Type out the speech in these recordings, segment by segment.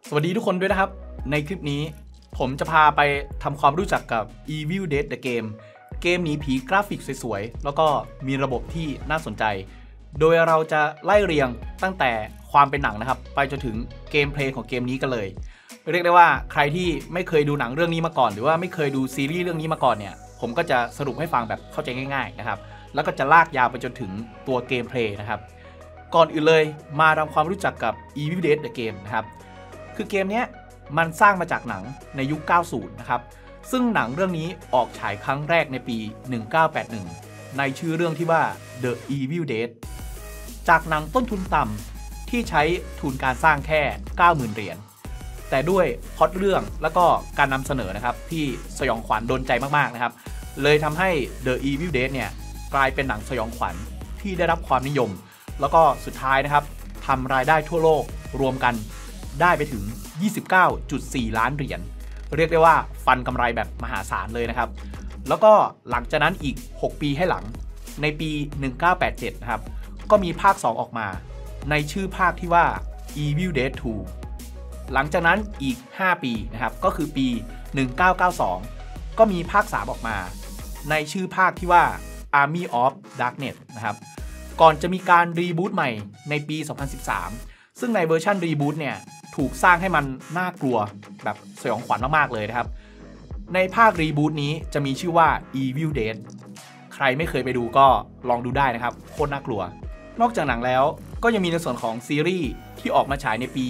สวัสดีทุกคนด้วยนะครับในคลิปนี้ผมจะพาไปทำความรู้จักกับ Evil Dead The Game เกมหนีผีกราฟิกสวยๆแล้วก็มีระบบที่น่าสนใจโดยเราจะไล่เรียงตั้งแต่ความเป็นหนังนะครับไปจนถึงเกมเพลย์ของเกมนี้กันเลยเรียกได้ว่าใครที่ไม่เคยดูหนังเรื่องนี้มาก่อนหรือว่าไม่เคยดูซีรีส์เรื่องนี้มาก่อนเนี่ยผมก็จะสรุปให้ฟังแบบเข้าใจง่ายๆนะครับแล้วก็จะลากยาวไปจนถึงตัวเกมเพลย์นะครับก่อนอื่นเลยมาทำความรู้จักกับ Evil Dead The Game นะครับคือเกมนี้มันสร้างมาจากหนังในยุค 90 นะครับซึ่งหนังเรื่องนี้ออกฉายครั้งแรกในปี 1981 ในชื่อเรื่องที่ว่า The Evil Dead จากหนังต้นทุนต่ำที่ใช้ทุนการสร้างแค่ 90,000 เหรียญแต่ด้วยพล็อตเรื่องแล้วก็การนำเสนอนะครับที่สยองขวัญโดนใจมากๆนะครับเลยทำให้ The Evil Dead เนี่ยกลายเป็นหนังสยองขวัญที่ได้รับความนิยมแล้วก็สุดท้ายนะครับทำรายได้ทั่วโลกรวมกันได้ไปถึง 29.4 ล้านเหรียญเรียกได้ว่าฟันกำไรแบบมหาศาลเลยนะครับแล้วก็หลังจากนั้นอีก6ปีให้หลังในปี 1987 นะครับก็มีภาค 2 ออกมาในชื่อภาคที่ว่า Evil Dead 2 หลังจากนั้นอีก5ปีนะครับก็คือปี 1992 ก็มีภาค 3 ออกมาในชื่อภาคที่ว่า Army of Darkness นะครับก่อนจะมีการรีบูตใหม่ในปี 2013 ซึ่งในเวอร์ชันรีบูตเนี่ยถูกสร้างให้มันน่ากลัวแบบสยองขวัญมากๆเลยนะครับในภาครีบูตนี้จะมีชื่อว่า Evil Dead ใครไม่เคยไปดูก็ลองดูได้นะครับโคตรน่ากลัวนอกจากหนังแล้วก็ยังมีในส่วนของซีรีส์ที่ออกมาฉายในปี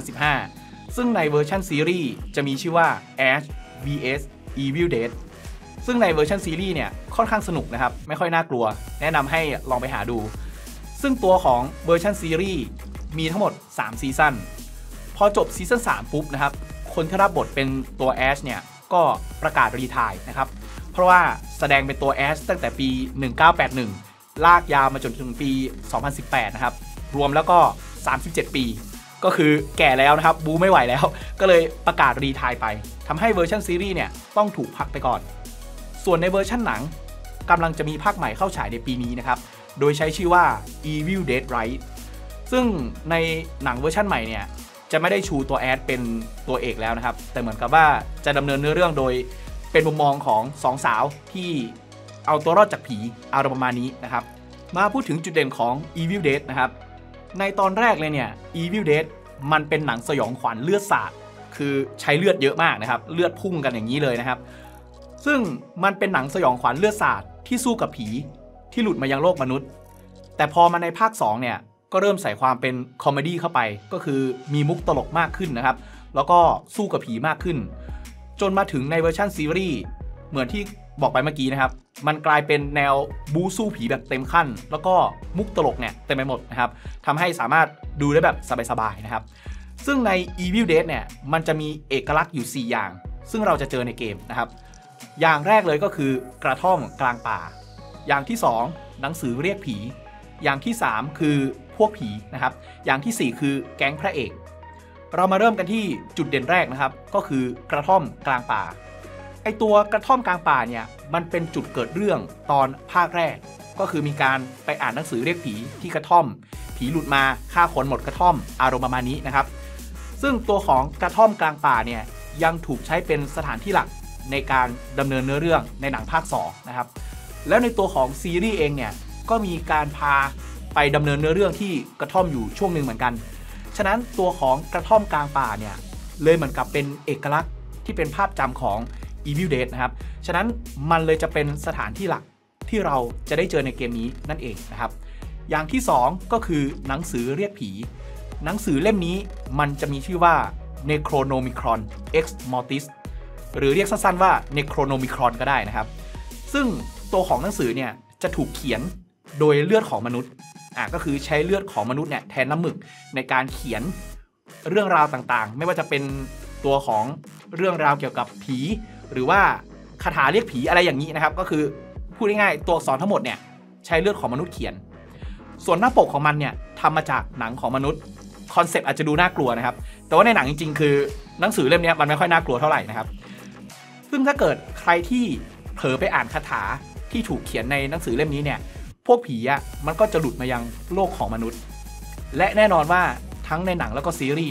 2015 ซึ่งในเวอร์ชันซีรีส์จะมีชื่อว่า Ash vs Evil Dead ซึ่งในเวอร์ชันซีรีส์เนี่ยค่อนข้างสนุกนะครับไม่ค่อยน่ากลัวแนะนำให้ลองไปหาดูซึ่งตัวของเวอร์ชันซีรีส์มีทั้งหมด3ซีซั่นพอจบซีซั่น3ปุ๊บนะครับคนที่รับบทเป็นตัวแอชเนี่ยก็ประกาศรีไทร์นะครับเพราะว่าแสดงเป็นตัวแอชตั้งแต่ปี 1981 ลากยาวมาจนถึงปี 2018 นะครับรวมแล้วก็37 ปีก็คือแก่แล้วนะครับบูไม่ไหวแล้วก็เลยประกาศรีไทร์ไปทำให้เวอร์ชันซีรีส์เนี่ยต้องถูกพักไปก่อนส่วนในเวอร์ชันหนังกำลังจะมีภาคใหม่เข้าฉายในปีนี้นะครับโดยใช้ชื่อว่า Evil Dead Rise ซึ่งในหนังเวอร์ชันใหม่เนี่ยจะไม่ได้ชูตัวแอดเป็นตัวเอกแล้วนะครับแต่เหมือนกับว่าจะดำเนินเนื้อเรื่องโดยเป็นมุมมองของ2 สาวที่เอาตัวรอดจากผีอารมณ์ประมาณนี้นะครับมาพูดถึงจุดเด่นของ Evil Dead นะครับในตอนแรกเลยเนี่ย Evil Dead มันเป็นหนังสยองขวัญเลือดสาดคือใช้เลือดเยอะมากนะครับเลือดพุ่งกันอย่างนี้เลยนะครับซึ่งมันเป็นหนังสยองขวัญเลือดสาดที่สู้กับผีที่หลุดมายังโลกมนุษย์แต่พอมาในภาค 2 เนี่ยก็เริ่มใส่ความเป็นคอมเมดี้เข้าไปก็คือมีมุกตลกมากขึ้นนะครับแล้วก็สู้กับผีมากขึ้นจนมาถึงในเวอร์ชันซีรีส์เหมือนที่บอกไปเมื่อกี้นะครับมันกลายเป็นแนวบู๊สู้ผีแบบเต็มขั้นแล้วก็มุกตลกเนี่ยเต็มไปหมดนะครับทำให้สามารถดูได้แบบสบายๆนะครับซึ่งใน Evil Dead เนี่ยมันจะมีเอกลักษณ์อยู่4อย่างซึ่งเราจะเจอในเกมนะครับอย่างแรกเลยก็คือกระท่อมกลางป่าอย่างที่2หนังสือเรียกผีอย่างที่3คือพวกผีนะครับอย่างที่4คือแก๊งพระเอกเรามาเริ่มกันที่จุดเด่นแรกนะครับก็คือกระท่อมกลางป่าไอตัวกระท่อมกลางป่าเนี่ยมันเป็นจุดเกิดเรื่องตอนภาคแรกก็คือมีการไปอ่านหนังสือเรียกผีที่กระท่อมผีหลุดมาฆ่าคนหมดกระท่อมอารมณ์ประมาณนี้นะครับซึ่งตัวของกระท่อมกลางป่าเนี่ยยังถูกใช้เป็นสถานที่หลักในการดำเนินเนื้อเรื่องในหนังภาค2นะครับแล้วในตัวของซีรีส์เองเนี่ยก็มีการพาไปดำเนินเนื้อเรื่องที่กระท่อมอยู่ช่วงหนึ่งเหมือนกันฉะนั้นตัวของกระท่อมกลางป่าเนี่ยเลยเหมือนกับเป็นเอกลักษณ์ที่เป็นภาพจำของ Evil Dead นะครับฉะนั้นมันเลยจะเป็นสถานที่หลักที่เราจะได้เจอในเกมนี้นั่นเองนะครับอย่างที่2ก็คือหนังสือเรียกผีหนังสือเล่มนี้มันจะมีชื่อว่า Necronomicon Ex Mortis หรือเรียกสั้นๆว่า Necronomicon ก็ได้นะครับซึ่งตัวของหนังสือเนี่ยจะถูกเขียนโดยเลือดของมนุษย์ก็คือใช้เลือดของมนุษย์เนี่ยแทนน้ำหมึกในการเขียนเรื่องราวต่างๆไม่ว่าจะเป็นตัวของเรื่องราวเกี่ยวกับผีหรือว่าคาถาเรียกผีอะไรอย่างนี้นะครับก็คือพูดง่ายๆตัวอักษรทั้งหมดเนี่ยใช้เลือดของมนุษย์เขียนส่วนหน้าปกของมันเนี่ยทำมาจากหนังของมนุษย์คอนเซปต์อาจจะดูน่ากลัวนะครับแต่ว่าในหนังจริงๆคือหนังสือเล่มนี้มันไม่ค่อยน่ากลัวเท่าไหร่นะครับซึ่งถ้าเกิดใครที่เผลอไปอ่านคาถาที่ถูกเขียนในหนังสือเล่มนี้เนี่ยพวกผีมันก็จะหลุดมายังโลกของมนุษย์และแน่นอนว่าทั้งในหนังแล้วก็ซีรีส์เนี่ย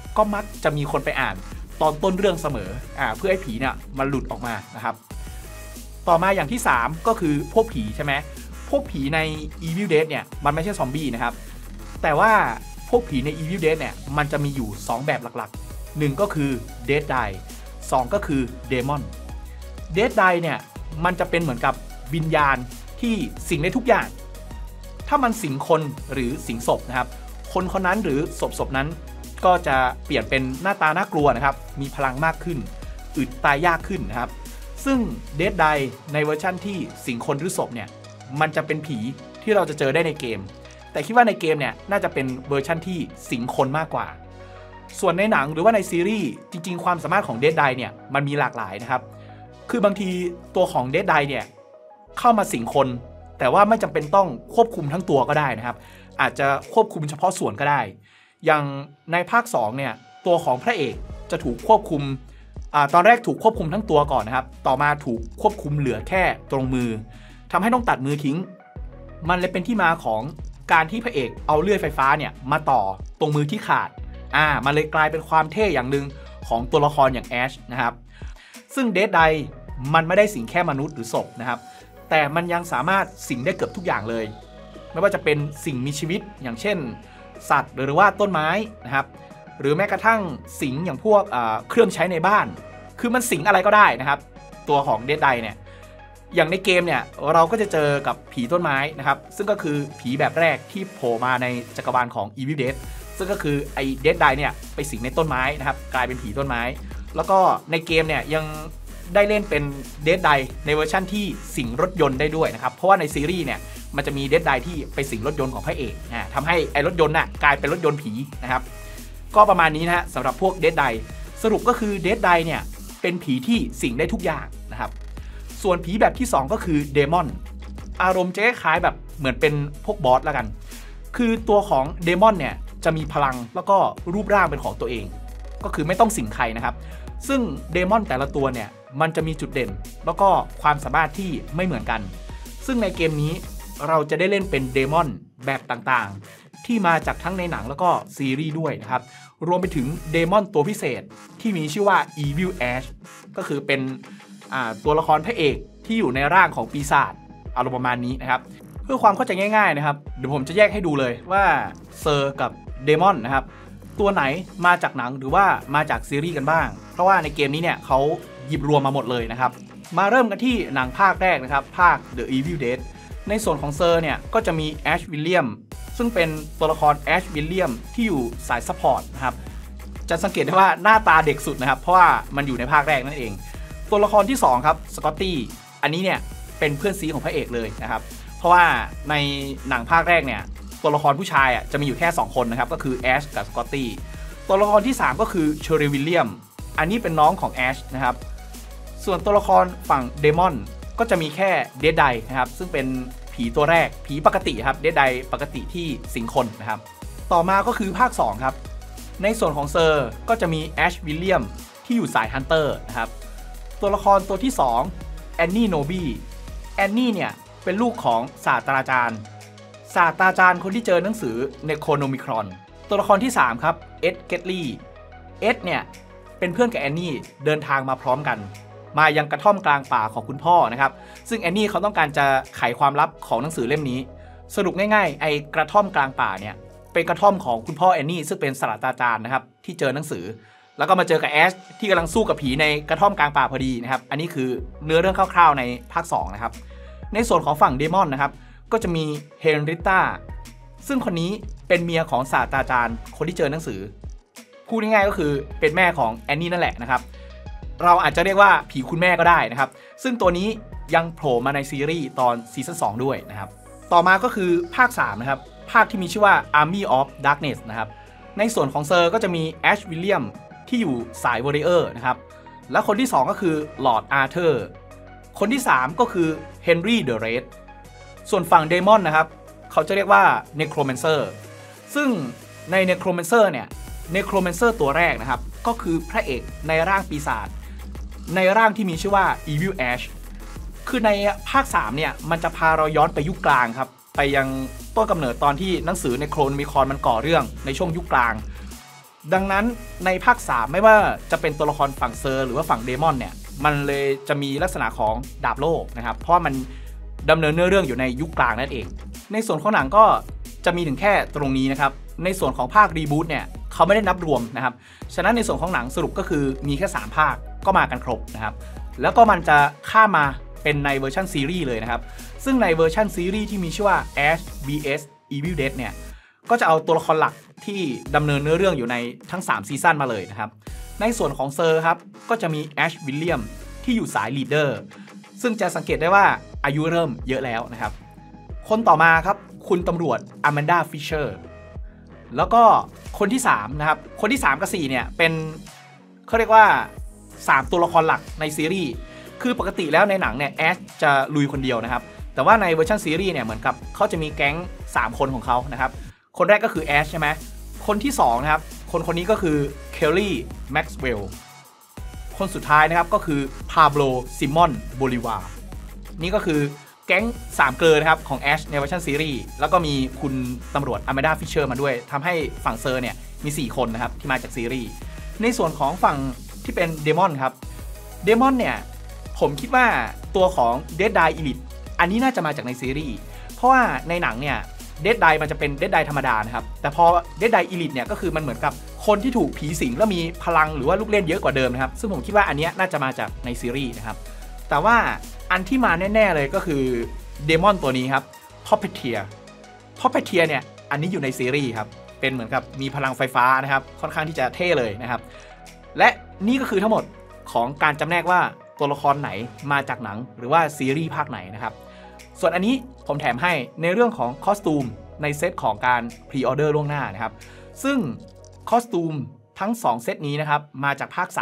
ก็มักจะมีคนไปอ่านตอนต้นเรื่องเสมอเพื่อให้ผีเนี่ยมันหลุดออกมานะครับต่อมาอย่างที่3ก็คือพวกผีใช่ไหมพวกผีใน Evil Dead เนี่ยมันไม่ใช่ซอมบี้นะครับแต่ว่าพวกผีใน Evil Dead เนี่ยมันจะมีอยู่2แบบหลักๆ1ก็คือ Dead Die 2ก็คือ Demon Dead Die เนี่ยมันจะเป็นเหมือนกับวิญญาณที่สิงได้ทุกอย่างถ้ามันสิงคนหรือสิงศพนะครับคนคนนั้นหรือศพนั้นก็จะเปลี่ยนเป็นหน้าตาน่ากลัวนะครับมีพลังมากขึ้นอึดตายยากขึ้นนะครับซึ่ง Dead Die ในเวอร์ชั่นที่สิงคนหรือศพเนี่ยมันจะเป็นผีที่เราจะเจอได้ในเกมแต่คิดว่าในเกมเนี่ยน่าจะเป็นเวอร์ชั่นที่สิงคนมากกว่าส่วนในหนังหรือว่าในซีรีส์จริงๆความสามารถของ Dead Die เนี่ยมันมีหลากหลายนะครับคือบางทีตัวของ Dead Die เนี่ยเข้ามาสิงคนแต่ว่าไม่จำเป็นต้องควบคุมทั้งตัวก็ได้นะครับอาจจะควบคุมเฉพาะส่วนก็ได้อย่างในภาค2เนี่ยตัวของพระเอกจะถูกควบคุมตอนแรกถูกควบคุมทั้งตัวก่อนนะครับต่อมาถูกควบคุมเหลือแค่ตรงมือทำให้ต้องตัดมือทิ้งมันเลยเป็นที่มาของการที่พระเอกเอาเลื่อยไฟฟ้าเนี่ยมาต่อตรงมือที่ขาดมันเลยกลายเป็นความเท่อย่างหนึ่งของตัวละครอย่างแอชนะครับซึ่งDead Dieมันไม่ได้สิงแค่มนุษย์หรือศพนะครับแต่มันยังสามารถสิงได้เกือบทุกอย่างเลยไม่ว่าจะเป็นสิ่งมีชีวิตอย่างเช่นสัตว์หรือว่าต้นไม้นะครับหรือแม้กระทั่งสิงอย่างพวกเครื่องใช้ในบ้านคือมันสิงอะไรก็ได้นะครับตัวของDead Dieเนี่ยอย่างในเกมเนี่ยเราก็จะเจอกับผีต้นไม้นะครับซึ่งก็คือผีแบบแรกที่โผล่มาในจักรวาลของ Evil Dead ซึ่งก็คือไอ้Dead Dieเนี่ยไปสิงในต้นไม้นะครับกลายเป็นผีต้นไม้แล้วก็ในเกมเนี่ยยังได้เล่นเป็นDead Dieในเวอร์ชั่นที่สิงรถยนต์ได้ด้วยนะครับเพราะว่าในซีรีส์เนี่ยมันจะมีDead Dieที่ไปสิงรถยนต์ของพระเอกทำให้ไอ้รถยนต์น่ะกลายเป็นรถยนต์ผีนะครับก็ประมาณนี้นะฮะสำหรับพวกDead Dieสรุปก็คือ Dead Dieเนี่ยเป็นผีที่สิงได้ทุกอย่างนะครับส่วนผีแบบที่2ก็คือเดมอนอารมณ์จะคล้ายแบบเหมือนเป็นพวกบอสละกันคือตัวของเดมอนเนี่ยจะมีพลังแล้วก็รูปร่างเป็นของตัวเองก็คือไม่ต้องสิงใครนะครับซึ่งเดมอนแต่ละตัวเนี่ยมันจะมีจุดเด่นแล้วก็ความสามารถที่ไม่เหมือนกันซึ่งในเกมนี้เราจะได้เล่นเป็นเดมอนแบบต่างๆที่มาจากทั้งในหนังแล้วก็ซีรีส์ด้วยนะครับรวมไปถึงเดมอนตัวพิเศษที่มีชื่อว่า Evil Ash ก็คือเป็นตัวละครพระเอกที่อยู่ในร่างของปีศาจอารมณ์ประมาณนี้นะครับเพื่อความเข้าใจง่ายๆนะครับเดี๋ยวผมจะแยกให้ดูเลยว่าเซอร์กับเดมอนนะครับตัวไหนมาจากหนังหรือว่ามาจากซีรีส์กันบ้างเพราะว่าในเกมนี้เนี่ยเขาหยิบรวมมาหมดเลยนะครับมาเริ่มกันที่หนังภาคแรกนะครับภาค The Evil Dead ในส่วนของเซอร์เนี่ยก็จะมีแอชวิลเลียมซึ่งเป็นตัวละครแอชวิลเลียมที่อยู่สายซัพพอร์ตนะครับจะสังเกตได้ว่าหน้าตาเด็กสุดนะครับเพราะว่ามันอยู่ในภาคแรกนั่นเองตัวละครที่2ครับสกอตตี้อันนี้เนี่ยเป็นเพื่อนซีของพระเอกเลยนะครับเพราะว่าในหนังภาคแรกเนี่ยตัวละครผู้ชายจะมีอยู่แค่2คนนะครับก็คือแอชกับสกอตตี้ตัวละครที่3ก็คือเชอร์รีวิลเลียมอันนี้เป็นน้องของแอชนะครับส่วนตัวละครฝั่งเดมอนก็จะมีแค่เดดไดนะครับซึ่งเป็นผีตัวแรกผีปกติครับเดดไดปกติที่สิงคนนะครับต่อมาก็คือภาค2ครับในส่วนของเซอร์ก็จะมีแอชวิลเลียมที่อยู่สายฮันเตอร์นะครับตัวละครตัวที่2แอนนี่โนบี้แอนนี่เนี่ยเป็นลูกของศาสตราจารย์คนที่เจอหนังสือเนโครโนมิครอนตัวละครที่3ครับเอ็ดเกตลี่เอ็ดเนี่ยเป็นเพื่อนกับแอนนี่เดินทางมาพร้อมกันมายังกระท่อมกลางป่าของคุณพ่อนะครับซึ่งแอนนี่เขาต้องการจะไขความลับของหนังสือเล่มนี้สรุปง่ายๆไอ้กระท่อมกลางป่าเนี่ยเป็นกระท่อมของคุณพ่อแอนนี่ซึ่งเป็นศาสตราจารย์นะครับที่เจอหนังสือแล้วก็มาเจอกับแอชที่กำลังสู้กับผีในกระท่อมกลางป่าพอดีนะครับอันนี้คือเนื้อเรื่องคร่าวๆในภาค2นะครับในส่วนของฝั่งเดมอนนะครับก็จะมีเฮนริต้าซึ่งคนนี้เป็นเมียของศาสตราจารย์คนที่เจอหนังสือพูดง่ายๆก็คือเป็นแม่ของแอนนี่นั่นแหละนะครับเราอาจจะเรียกว่าผีคุณแม่ก็ได้นะครับซึ่งตัวนี้ยังโผล่มาในซีรีส์ตอนซีซั่น2ด้วยนะครับต่อมาก็คือภาค3นะครับภาคที่มีชื่อว่า Army of Darkness นะครับในส่วนของเซอร์ก็จะมีแอชวิลเลียมที่อยู่สายวอริเออร์นะครับและคนที่2ก็คือลอร์ดอาร์เธอร์คนที่3ก็คือเฮนรี่เดอะเรดส่วนฝั่งเดมอนนะครับเขาจะเรียกว่าเนโครแมนเซอร์ซึ่งในเนโครแมนเซอร์เนี่ยเนโครแมนเซอร์ตัวแรกนะครับก็คือพระเอกในร่างปีศาจในร่างที่มีชื่อว่า Evil Ash คือในภาค3เนี่ยมันจะพาเราย้อนไปยุคกลางครับไปยังต้นกำเนิดตอนที่หนังสือในโครนมีคอนมันก่อเรื่องในช่วงยุคกลางดังนั้นในภาค3ไม่ว่าจะเป็นตัวละครฝั่งเซอร์หรือว่าฝั่งเดมอนเนี่ยมันเลยจะมีลักษณะของดาบโล่นะครับเพราะมันดำเนินเนื้อเรื่องอยู่ในยุคกลางนั่นเองในส่วนของหนังก็จะมีถึงแค่ตรงนี้นะครับในส่วนของภาครีบูตเนี่ยเขาไม่ได้นับรวมนะครับฉะนั้นในส่วนของหนังสรุปก็คือมีแค่3ภาคก็มากันครบนะครับแล้วก็มันจะข้ามมาเป็นในเวอร์ชันซีรีส์เลยนะครับซึ่งในเวอร์ชันซีรีส์ที่มีชื่อว่า Ash vs Evil Dead เนี่ยก็จะเอาตัวละครหลักที่ดำเนินเนื้อเรื่องอยู่ในทั้ง3ซีซั่นมาเลยนะครับในส่วนของเซอร์ครับก็จะมีแอชวิลเลียมที่อยู่สายลีดเดอร์ซึ่งจะสังเกตได้ว่าอายุเริ่มเยอะแล้วนะครับคนต่อมาครับคุณตำรวจอแมนดาฟิชเชอร์แล้วก็คนที่3นะครับคนที่3กับ4เนี่ยเป็นเขาเรียกว่า3ตัวละครหลักในซีรีส์คือปกติแล้วในหนังเนี่ยแอชจะลุยคนเดียวนะครับแต่ว่าในเวอร์ชันซีรีส์เนี่ยเหมือนกับเขาจะมีแก๊ง3คนของเขานะครับคนแรกก็คือแอชใช่ไหมคนที่2นะครับคนนี้ก็คือเคลลี่แม็กซ์เวลล์คนสุดท้ายนะครับก็คือพาโบโลซิมอนโบลิวานี่ก็คือแก๊ง3เกลอนะครับของแอชในเวอร์ชันซีรีส์แล้วก็มีคุณตำรวจอแมนดาฟิชเชอร์มาด้วยทำให้ฝั่งเซอร์เนี่ยมี4คนนะครับที่มาจากซีรีส์ในส่วนของฝั่งที่เป็นเดมอนครับเดมอนเนี่ยผมคิดว่าตัวของ Dead Die Elite อันนี้น่าจะมาจากในซีรีส์เพราะว่าในหนังเนี่ยDead Die มันจะเป็น Dead Die ธรรมดานะครับแต่พอ Dead Die Elite เนี่ยก็คือมันเหมือนกับคนที่ถูกผีสิงแล้วมีพลังหรือว่าลูกเล่นเยอะกว่าเดิมนะครับซึ่งผมคิดว่าอันนี้น่าจะมาจากในซีรีส์นะครับแต่ว่าอันที่มาแน่ๆเลยก็คือเดมอนตัวนี้ครับ Puppeteer เนี่ยอันนี้อยู่ในซีรีส์ครับเป็นเหมือนกับมีพลังไฟฟ้านะครับค่อนข้างที่จะเท่เลยนะครับและนี่ก็คือทั้งหมดของการจำแนกว่าตัวละครไหนมาจากหนังหรือว่าซีรีส์ภาคไหนนะครับส่วนอันนี้ผมแถมให้ในเรื่องของคอสตูมในเซตของการพรีออเดอร์ล่วงหน้านะครับซึ่งคอสตูมทั้ง2เซตนี้นะครับมาจากภาค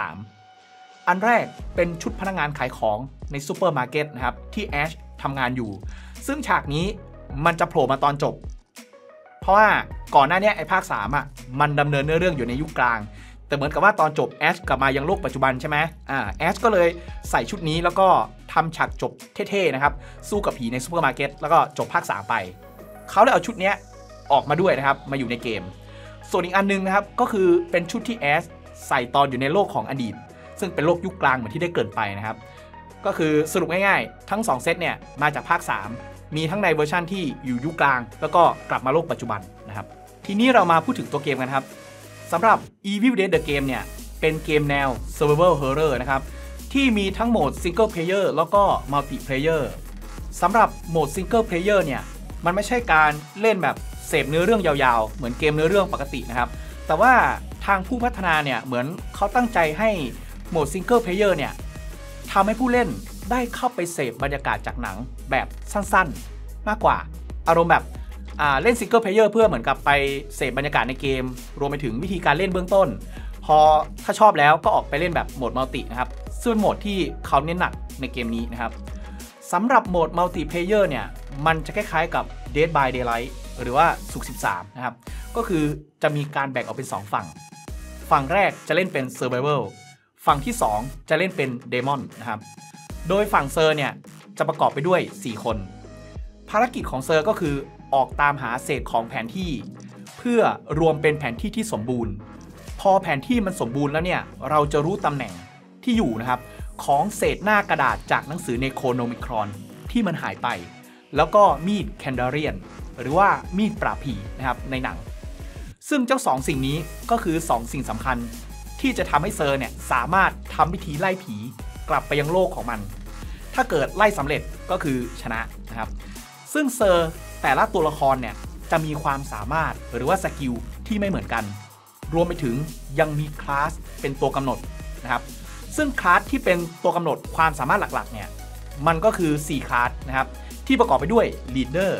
3อันแรกเป็นชุดพนักงานขายของในซูเปอร์มาร์เก็ตนะครับที่แอชทำงานอยู่ซึ่งฉากนี้มันจะโผล่มาตอนจบเพราะว่าก่อนหน้านี้ไอ้ภาค3อ่ะมันดำเนินเรื่องอยู่ในยุคกลางแต่เหมือนกับว่าตอนจบแอชกลับมายังโลกปัจจุบันใช่ไหมแอชก็เลยใส่ชุดนี้แล้วก็ทำฉากจบเท่ๆนะครับสู้กับผีในซูเปอร์มาร์เก็ตแล้วก็จบภาค3ไปเขาเลยเอาชุดนี้ออกมาด้วยนะครับมาอยู่ในเกมส่วนอีกอันนึงนะครับก็คือเป็นชุดที่แอชใส่ตอนอยู่ในโลกของอดีตซึ่งเป็นโลกยุคกลางเหมือนที่ได้เกริ่นไปนะครับก็คือสรุปง่ายๆทั้ง2เซตเนี่ยมาจากภาค3มีทั้งในเวอร์ชั่นที่อยู่ยุคกลางแล้วก็กลับมาโลกปัจจุบันนะครับทีนี้เรามาพูดถึงตัวเกมกันครับสำหรับ Evil Dead The Game เนี่ยเป็นเกมแนว Survival Horror นะครับที่มีทั้งโหมด Single Player แล้วก็ Multiplayer สำหรับโหมด Single Player เนี่ยมันไม่ใช่การเล่นแบบเสพเนื้อเรื่องยาวๆเหมือนเกมเนื้อเรื่องปกตินะครับแต่ว่าทางผู้พัฒนาเนี่ยเหมือนเขาตั้งใจให้โหมด Single Player เนี่ยทำให้ผู้เล่นได้เข้าไปเสพบรรยากาศจากหนังแบบสั้นๆมากกว่าอารมณ์แบบเล่นซิงเกิลเพลเยอร์เพื่อเหมือนกับไปเสพบรรยากาศในเกมรวมไปถึงวิธีการเล่นเบื้องต้นพอถ้าชอบแล้วก็ออกไปเล่นแบบโหมดมัลตินะครับซึ่งโหมดที่เขาเน้นหนักในเกมนี้นะครับสำหรับโหมดมัลติเพลเยอร์เนี่ยมันจะคล้ายๆกับ Dead by Daylight หรือว่าศุกร์13นะครับก็คือจะมีการแบ่งออกเป็น2ฝั่งแรกจะเล่นเป็น Survival ฝั่งที่2จะเล่นเป็น Demon นะครับโดยฝั่งเซอร์เนี่ยจะประกอบไปด้วย4คนภารกิจของเซอร์ก็คือออกตามหาเศษของแผนที่เพื่อรวมเป็นแผนที่ที่สมบูรณ์พอแผนที่มันสมบูรณ์แล้วเนี่ยเราจะรู้ตำแหน่งที่อยู่นะครับของเศษหน้ากระดาษจากหนังสือเนโครโนมิครอนที่มันหายไปแล้วก็มีดแคนดาเรียนหรือว่ามีดปราบผีนะครับในหนังซึ่งเจ้า2สิ่งนี้ก็คือ2สิ่งสำคัญที่จะทำให้เซอร์เนี่ยสามารถทำวิธีไล่ผีกลับไปยังโลกของมันถ้าเกิดไล่สำเร็จก็คือชนะนะครับซึ่งเซอร์แต่ละตัวละครเนี่ยจะมีความสามารถหรือว่าสกิลที่ไม่เหมือนกันรวมไปถึงยังมีคลาสเป็นตัวกำหนดนะครับซึ่งคลาสที่เป็นตัวกำหนดความสามารถหลักๆเนี่ยมันก็คือ4คลาสนะครับที่ประกอบไปด้วย Leader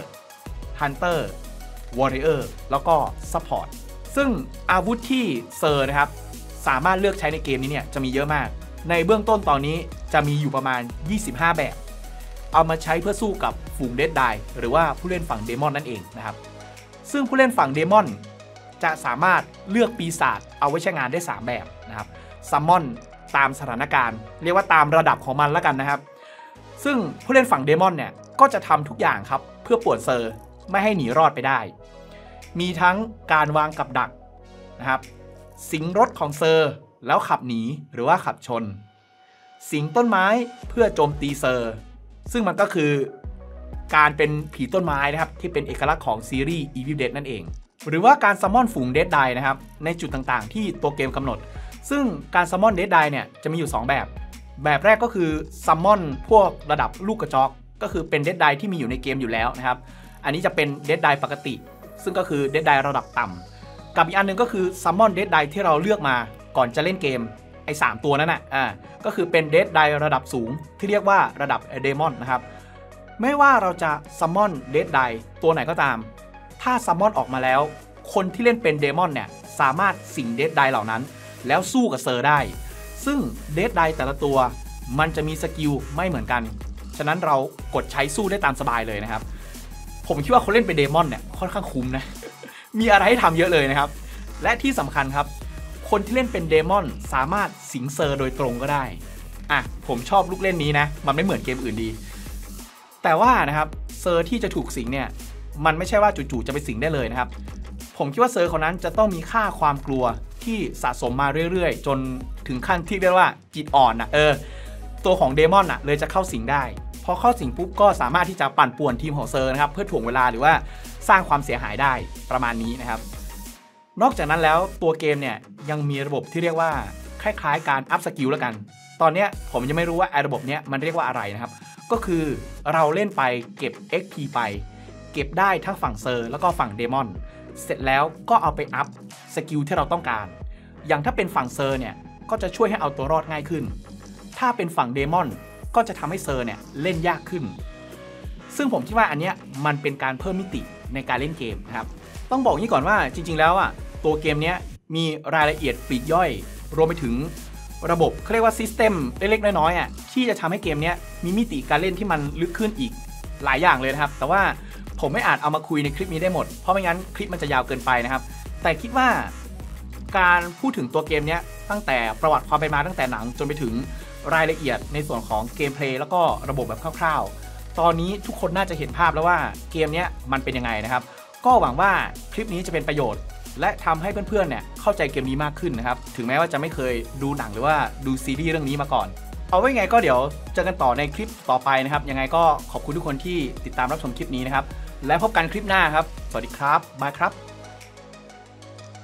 Hunter Warrior แล้วก็ Support ซึ่งอาวุธที่เซอร์นะครับสามารถเลือกใช้ในเกมนี้เนี่ยจะมีเยอะมากในเบื้องต้นตอนนี้จะมีอยู่ประมาณ25แบบเอามาใช้เพื่อสู้กับฝูง Dead Die หรือว่าผู้เล่นฝั่งเดมอนนั่นเองนะครับซึ่งผู้เล่นฝั่งเดมอนจะสามารถเลือกปีศาจเอาไว้ใช้งานได้3แบบนะครับซัมมอนตามสถานการณ์เรียกว่าตามระดับของมันแล้วกันนะครับซึ่งผู้เล่นฝั่งเดมอนเนี่ยก็จะทำทุกอย่างครับเพื่อป่วนเซอร์ไม่ให้หนีรอดไปได้มีทั้งการวางกับดักนะครับสิงรถของเซอร์แล้วขับหนีหรือว่าขับชนสิงต้นไม้เพื่อโจมตีเซอร์ซึ่งมันก็คือการเป็นผีต้นไม้นะครับที่เป็นเอกลักษณ์ของซีรีส์ Evil Dead นั่นเองหรือว่าการซัมมอนฝูง Dead Die นะครับในจุดต่างๆที่ตัวเกมกำหนดซึ่งการซัมมอน Dead Die เนี่ยจะมีอยู่2แบบแรกก็คือซัมมอนพวกระดับลูกกระจอกก็คือเป็น Dead Die ที่มีอยู่ในเกมอยู่แล้วนะครับอันนี้จะเป็น Dead Die ปกติซึ่งก็คือ Dead Die ระดับต่ำกับอีกอันนึงก็คือซัมมอน Dead Die ที่เราเลือกมาก่อนจะเล่นเกมไอ้3ตัวนั้นก็คือเป็น Dead Die ระดับสูงที่เรียกว่าระดับเดมอนนะครับไม่ว่าเราจะซัมมอน Dead Die ตัวไหนก็ตามถ้าซัมมอนออกมาแล้วคนที่เล่นเป็นเดมอนเนี่ยสามารถสิง Dead Die เหล่านั้นแล้วสู้กับเซอร์ได้ซึ่ง Dead Die แต่ละตัวมันจะมีสกิลไม่เหมือนกันฉะนั้นเรากดใช้สู้ได้ตามสบายเลยนะครับผมคิดว่าคนเล่นเป็นเดมอนเนี่ยค่อนข้างคุ้มนะ มีอะไรให้ทำเยอะเลยนะครับและที่สำคัญครับคนที่เล่นเป็นเดมอนสามารถสิงเซอร์โดยตรงก็ได้ผมชอบลูกเล่นนี้นะมันไม่เหมือนเกมอื่นดีแต่ว่านะครับเซอร์ที่จะถูกสิงเนี่ยมันไม่ใช่ว่าจู่ๆจะไปสิงได้เลยนะครับผมคิดว่าเซอร์คนนั้นจะต้องมีค่าความกลัวที่สะสมมาเรื่อยๆจนถึงขั้นที่เรียกว่าจิตอ่อนตัวของเดมอนเลยจะเข้าสิงได้พอเข้าสิงปุ๊บก็สามารถที่จะปั่นป่วนทีมของเซอร์นะครับเพื่อถ่วงเวลาหรือว่าสร้างความเสียหายได้ประมาณนี้นะครับนอกจากนั้นแล้วตัวเกมเนี่ยยังมีระบบที่เรียกว่าคล้ายๆการอัพสกิลแล้วกันตอนนี้ผมยังไม่รู้ว่าระบบนี้มันเรียกว่าอะไรนะครับก็คือเราเล่นไปเก็บ XP ไปเก็บได้ทั้งฝั่งเซอร์แล้วก็ฝั่งเดมอนเสร็จแล้วก็เอาไปอัพสกิลที่เราต้องการอย่างถ้าเป็นฝั่งเซอร์เนี่ยก็จะช่วยให้เอาตัวรอดง่ายขึ้นถ้าเป็นฝั่งเดมอนก็จะทำให้เซอร์เนี่ยเล่นยากขึ้นซึ่งผมคิดว่าอันเนี้ยมันเป็นการเพิ่มมิติในการเล่นเกมนะครับต้องบอกงี้ก่อนว่าจริงๆแล้วตัวเกมเนี้ยมีรายละเอียดปลีกย่อยรวมไปถึงระบบเขาเรียกว่าซิสเต็มเล็กๆน้อยๆที่จะทำให้เกมเนี้ยมีมิติการเล่นที่มันลึกขึ้นอีกหลายอย่างเลยนะครับแต่ว่าผมไม่อาจเอามาคุยในคลิปนี้ได้หมดเพราะไม่งั้นคลิปมันจะยาวเกินไปนะครับแต่คิดว่าการพูดถึงตัวเกมเนี้ยตั้งแต่ประวัติความเป็นมาตั้งแต่หนังจนไปถึงรายละเอียดในส่วนของเกมเพลย์แล้วก็ระบบแบบคร่าวๆตอนนี้ทุกคนน่าจะเห็นภาพแล้วว่าเกมนี้มันเป็นยังไงนะครับก็หวังว่าคลิปนี้จะเป็นประโยชน์และทำให้เพื่อนๆเนี่ยเข้าใจเกมนี้มากขึ้นนะครับถึงแม้ว่าจะไม่เคยดูหนังหรือว่าดูซีรีส์เรื่องนี้มาก่อนเอาไว้ไงก็เดี๋ยวเจอกันต่อในคลิปต่อไปนะครับยังไงก็ขอบคุณทุกคนที่ติดตามรับชมคลิปนี้นะครับและพบกันคลิปหน้าครับสวัสดีครับบายครับ